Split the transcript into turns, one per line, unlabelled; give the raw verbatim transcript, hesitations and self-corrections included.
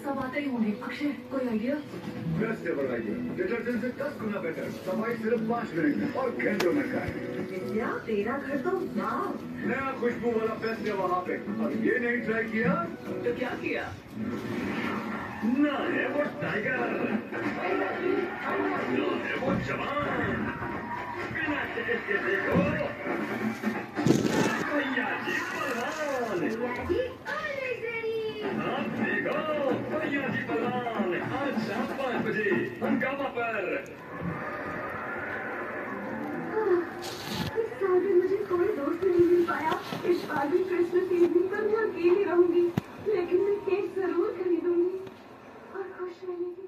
सब आते ही होंगे। अक्षय, कोई idea?
Best ever idea. Detergent से दस गुना बेटर, सफाई सिर्फ पाँच मिनट में और घंटों में का है।
विद्या, तेरा घर तो वाह।
नया खुशबू वाला बेस्ट है वहाँ पे। अब ये नहीं ट्राई किया
तो क्या किया?
ना है वो टाइगर, ना है वो जवान, बिना टिकट के देखो भैया जी पहलवान।
भैया जी ऑलवेज रेडी।
आप देखो भैया जी पहलवान आज शाम पाँच बजे हंगामा पर।
इस साल भी मुझे कोई दोस्त नहीं मिल पाया। इस बार भी क्रिसमस इवनिंग पर मैं अकेली रहूंगी, लेकिन मैं केक जरूर खरीदूंगी और खुश रहने की